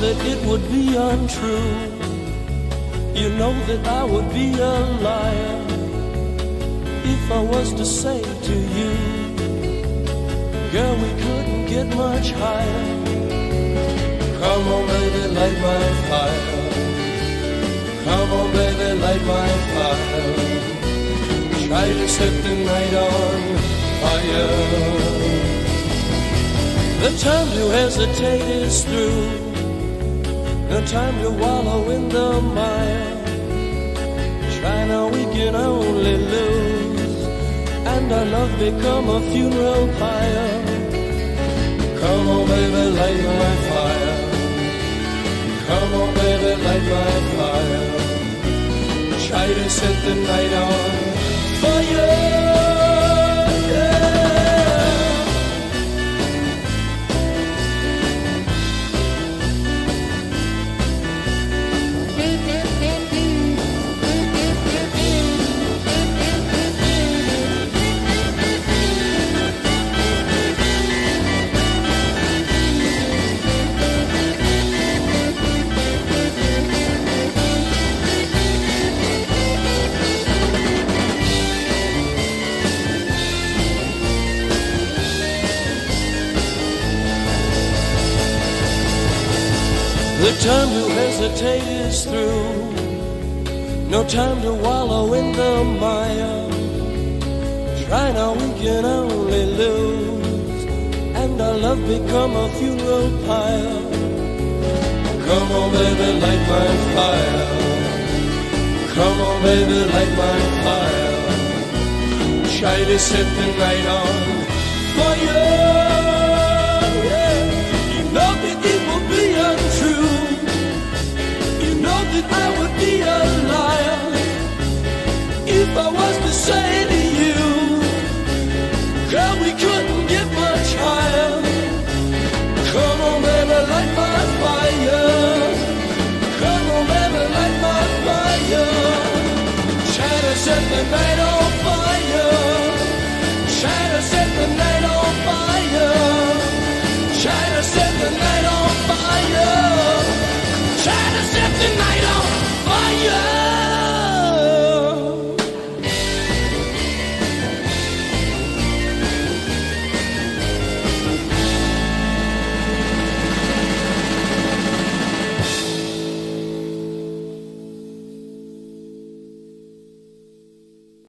that it would be untrue. You know that I would be a liar if I was to say to you, girl, we couldn't get much higher. Come on, baby, light my fire. Come on, baby, light my fire. Try to set the night on fire. The time to hesitate is through. No time to wallow in the mire. Try now, we can only lose, and our love become a funeral pyre. Come on, baby, light my fire. Come on, baby, light my fire. Try to set the night on fire. The time to hesitate is through. No time to wallow in the mire. Try now, we can only lose, and our love become a funeral pyre. Come on, baby, light my fire. Come on, baby, light my fire. Try to set the night on fire. You know that it will be untrue. You know that I would be a liar if I was to say to you, girl, we couldn't get much higher. Come on, baby, light my fire. Come on, baby, light my fire. Try to set the night on